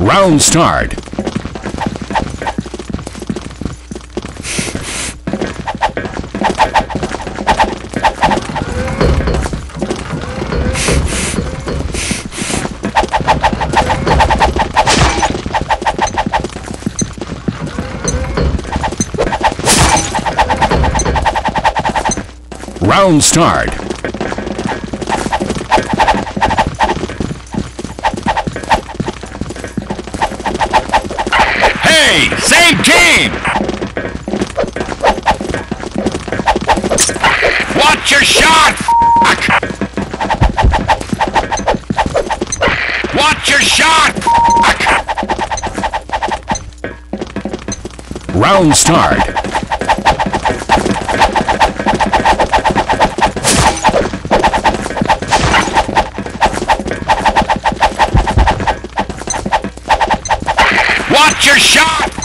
Round start. Round start. Hey, same team! Watch your shot, f***! Watch your shot, f***! Round start. Watch your shot!